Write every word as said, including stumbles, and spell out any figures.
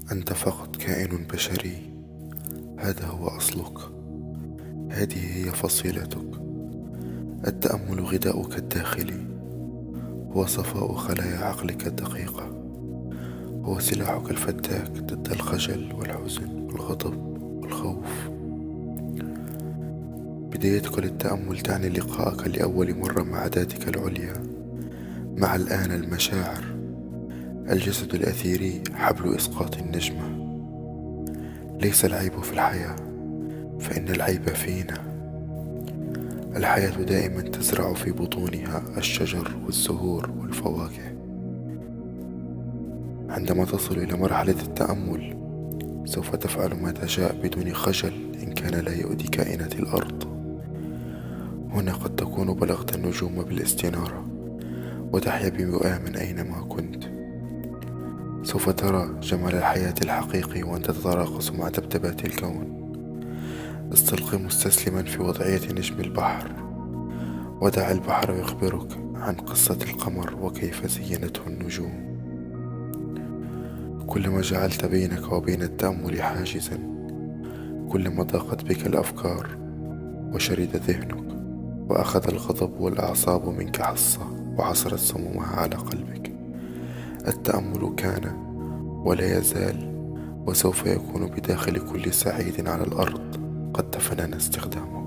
أنت فقط كائن بشري، هذا هو أصلك، هذه هي فصيلتك. التأمل غذاؤك الداخلي، هو صفاء خلايا عقلك الدقيقة، هو سلاحك الفتاك ضد الخجل والحزن والغضب والخوف. بدايتك للتأمل تعني لقاءك لأول مرة مع ذاتك العليا، مع الآن المشاعر. الجسد الأثيري حبل إسقاط النجمة. ليس العيب في الحياة، فإن العيب فينا. الحياة دائما تزرع في بطونها الشجر والزهور والفواكه. عندما تصل إلى مرحلة التأمل سوف تفعل ما تشاء بدون خجل إن كان لا يؤذي كائنات الأرض. هنا قد تكون بلغت النجوم بالاستنارة وتحيا بوئام أينما كنت. سوف ترى جمال الحياة الحقيقي وأنت تتراقص مع دبدبات الكون. استلقي مستسلما في وضعية نجم البحر، ودع البحر يخبرك عن قصة القمر وكيف زينته النجوم. كلما جعلت بينك وبين التأمل حاجزا، كلما ضاقت بك الأفكار وشرد ذهنك، وأخذ الغضب والأعصاب منك حصة وعصرت سمومها على قلبك. التأمل كان ولا يزال وسوف يكون بداخل كل سعيد على الأرض قد تفنن استخدامه.